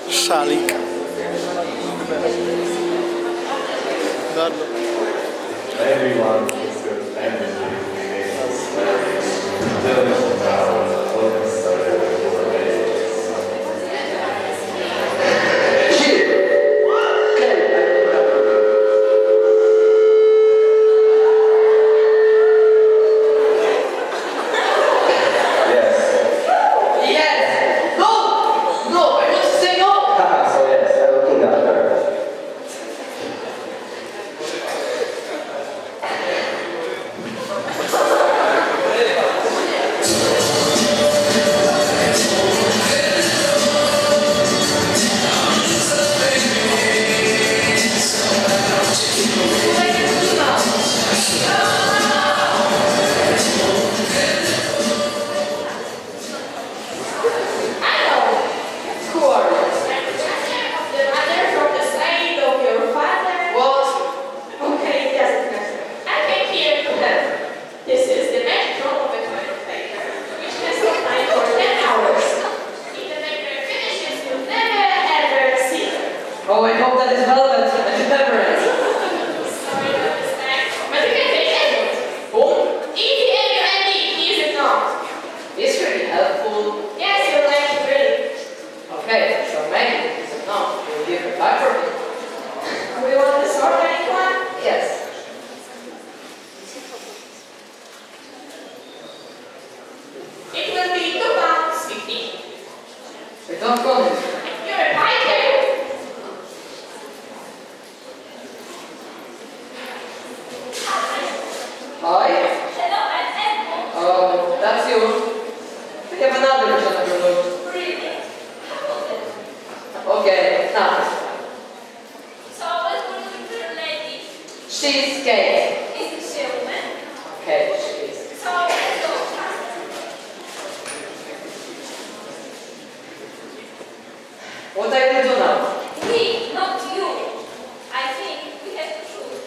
Szalik. Bardzo. Oh, I hope that is velvet and beverage. Sorry to understand, but you can take it. Oh, ETMUND, is it not? it's really helpful. Yes, you're like it really. Okay, so maybe is it not? Will you give it back for me? Do we want this organic one? Yes. It will be £2.50. We don't go this. You're a biker. Hi. Hello, I'm Edmund. Oh, that's you. We have another gentleman room. Really? Okay, now. So what will you do, lady? She's Kate. Is she a woman? Okay, she is. So let's go. What I will do now? We, not you. I think we have to choose.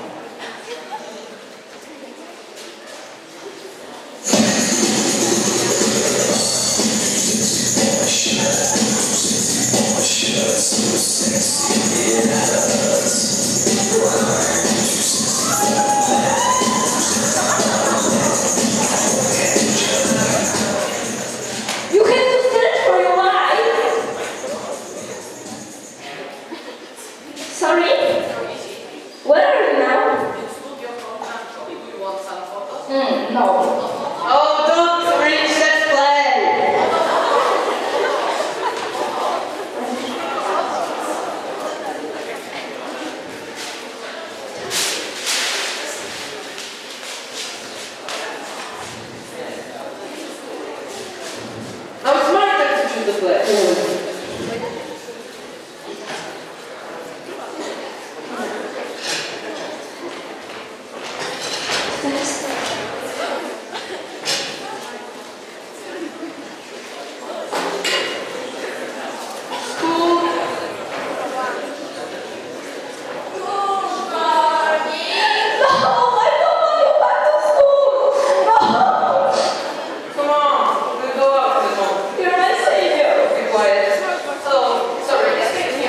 You have to search for your life. Sorry? Where are you now? You want some photos? No. Oh, don't reach that play! How smart that you choose the play. Come on, we'll go out in the morning. You're my savior. Be quiet. Oh, sorry,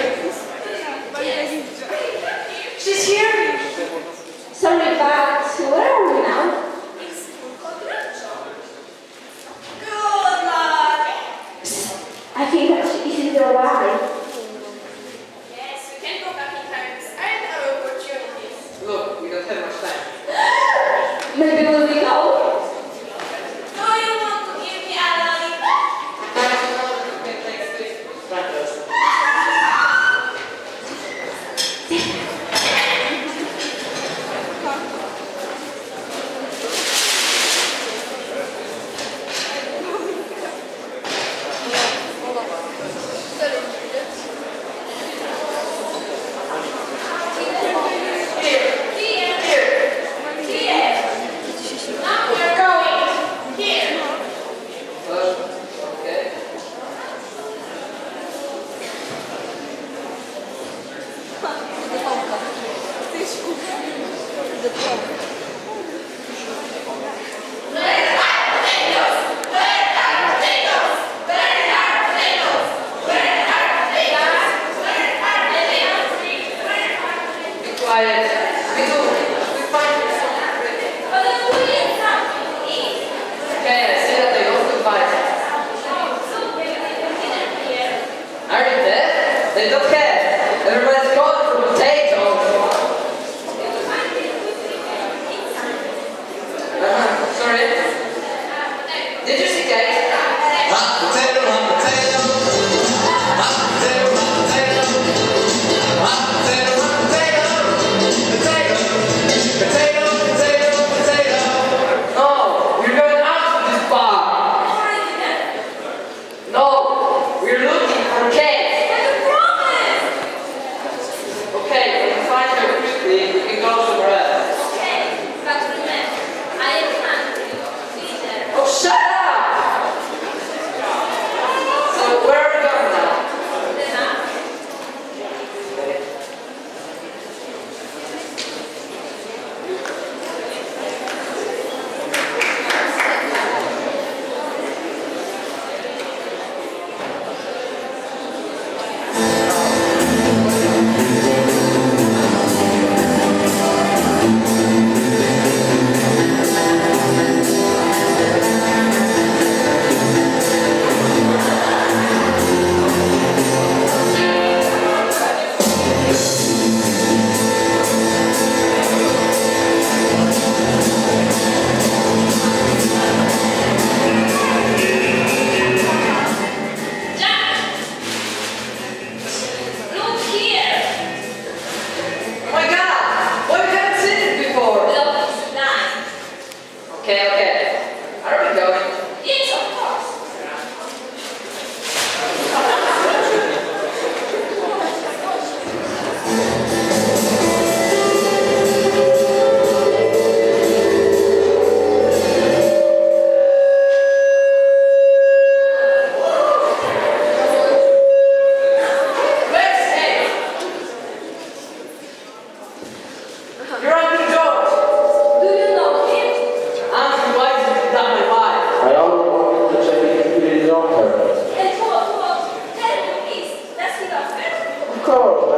She's here. Sorry, but where are we now? Good luck. I think that this is your wife. Yes, we can go back in time. And our opportunities. Look, we don't have much time. Maybe we'll be out. Do you want to give me a lollipop? Now we're going here. Okay. Where are potatoes? Where are potatoes? Where are potatoes? quiet. We find it. Okay, I see that they all goodbye. Are you dead? They don't care. Everybody's going for potatoes. Sorry. Did you see guys? Hot potato, hot potato. Hot potato, hot potato. Hot potato, hot potato. Potato, potato, potato, potato. No, we're going out of this bar. No, we're looking for cats. Okay, we can find her quickly. We can go somewhere else. Oh, shut up! So where are we going now? Oh my god! Why we haven't seen it before? Okay. Where are we going? You're on the door. I'm invited to my wife. I only wanted to check if you did not her. Of course,